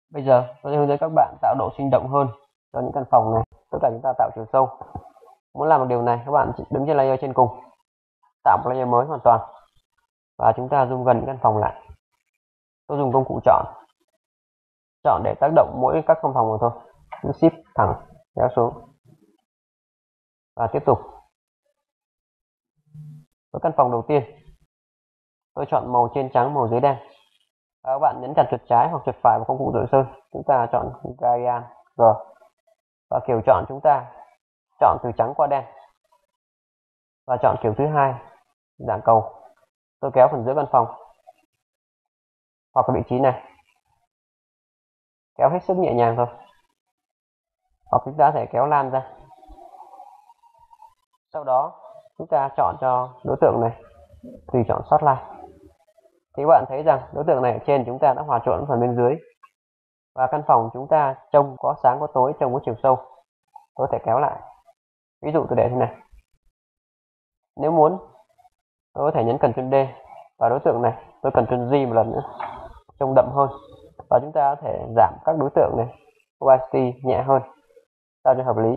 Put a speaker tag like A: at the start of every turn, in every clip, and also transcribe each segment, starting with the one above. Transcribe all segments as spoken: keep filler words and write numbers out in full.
A: Bây giờ tôi sẽ hướng dẫn các bạn tạo độ sinh động hơn cho những căn phòng này, tất cả chúng ta tạo chiều sâu. Muốn làm được điều này, các bạn chỉ đứng trên layer trên cùng, tạo một layer mới hoàn toàn và chúng ta zoom gần những căn phòng lại. Tôi dùng công cụ chọn, chọn để tác động mỗi các căn phòng mà thôi. Shift thẳng kéo xuống và tiếp tục. Với căn phòng đầu tiên, tôi chọn màu trên trắng, màu dưới đen. Và các bạn nhấn chặt chuột trái hoặc chuột phải vào công cụ rửa sơn, chúng ta chọn Gradient G và kiểu chọn chúng ta chọn từ trắng qua đen và chọn kiểu thứ hai dạng cầu. Tôi kéo phần giữa căn phòng hoặc vị trí này, kéo hết sức nhẹ nhàng thôi, hoặc chúng ta có thể kéo lan ra. Sau đó chúng ta chọn cho đối tượng này tùy chọn Spotlight. Thì các bạn thấy rằng đối tượng này ở trên chúng ta đã hòa trộn phần bên dưới và căn phòng chúng ta trông có sáng có tối, trông có chiều sâu. Tôi có thể kéo lại, ví dụ tôi để thế này. Nếu muốn tôi có thể nhấn Ctrl D và đối tượng này tôi Ctrl G một lần nữa, trông đậm hơn. Và chúng ta có thể giảm các đối tượng này opacity nhẹ hơn sao cho hợp lý.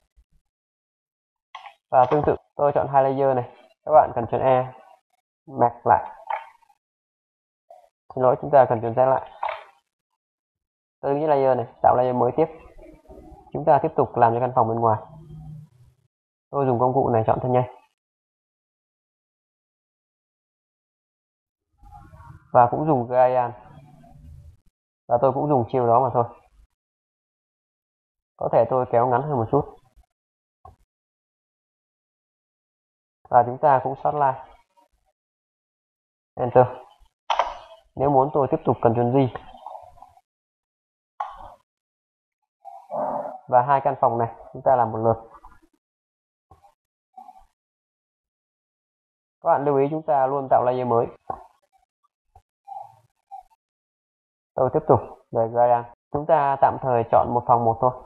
A: Và tương tự tôi chọn hai layer này, các bạn Ctrl E merge lại, xin lỗi, chúng ta Ctrl Z lại. Tôi nghĩ layer này, tạo layer mới tiếp. Chúng ta tiếp tục làm cho căn phòng bên ngoài. Tôi dùng công cụ này chọn thân nhanh và cũng dùng Gradient và tôi cũng dùng chiều đó mà thôi. Có thể tôi kéo ngắn hơn một chút và chúng ta cũng Spotlight, Enter. Nếu muốn tôi tiếp tục Ctrl G và hai căn phòng này chúng ta làm một lượt. Các bạn lưu ý chúng ta luôn tạo layer mới. Tôi tiếp tục về Gradient. Chúng ta tạm thời chọn một phòng một thôi.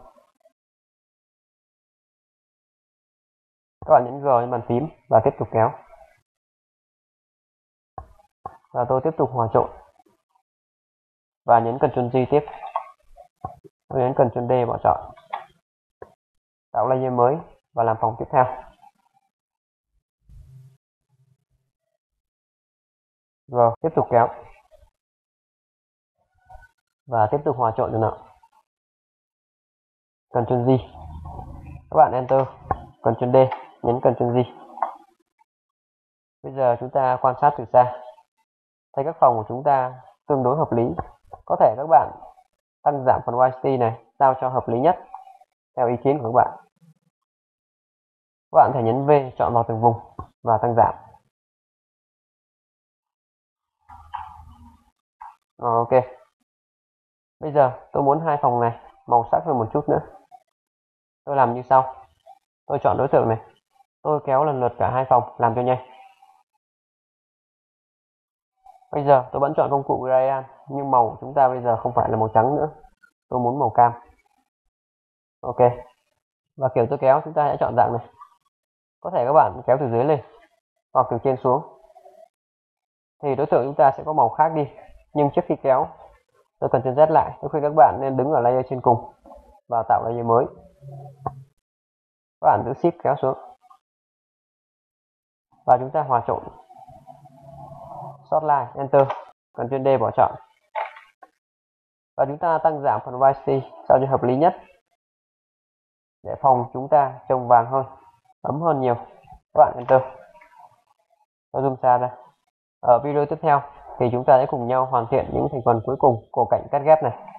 A: Các bạn nhấn G trên bàn phím và tiếp tục kéo. Và tôi tiếp tục hòa trộn và nhấn Ctrl G tiếp. Tôi nhấn Ctrl D bỏ chọn, tạo layer mới và làm phòng tiếp theo. Rồi tiếp tục kéo và tiếp tục hòa trộn cho nào. Ctrl G, các bạn Enter, Ctrl D, nhấn Ctrl G. Bây giờ chúng ta quan sát từ xa, thấy các phòng của chúng ta tương đối hợp lý. Có thể các bạn tăng giảm phần opacity này sao cho hợp lý nhất theo ý kiến của các bạn. Các bạn có thể nhấn V chọn vào từng vùng và tăng giảm. Rồi, ok. Bây giờ tôi muốn hai phòng này màu sắc hơn một chút nữa. Tôi làm như sau. Tôi chọn đối tượng này, tôi kéo lần lượt cả hai phòng làm cho nhanh. Bây giờ tôi vẫn chọn công cụ Gradient nhưng màu của chúng ta bây giờ không phải là màu trắng nữa. Tôi muốn màu cam. Ok. Và kiểu tôi kéo chúng ta sẽ chọn dạng này. Có thể các bạn kéo từ dưới lên hoặc từ trên xuống. Thì đối tượng chúng ta sẽ có màu khác đi. Nhưng trước khi kéo, tôi cần Ctrl Z lại. Tôi khuyên các bạn nên đứng ở layer trên cùng và tạo layer mới. Các bạn giữ Shift kéo xuống. Và chúng ta hòa trộn. Spotlight, Enter, Ctrl D bỏ chọn. Và chúng ta tăng giảm phần opacity sao cho hợp lý nhất để phòng chúng ta trông vàng hơn, ấm hơn nhiều. Các bạn Enter. Tôi zoom xa ra. Ở video tiếp theo thì chúng ta sẽ cùng nhau hoàn thiện những thành phần cuối cùng của cạnh cắt ghép này.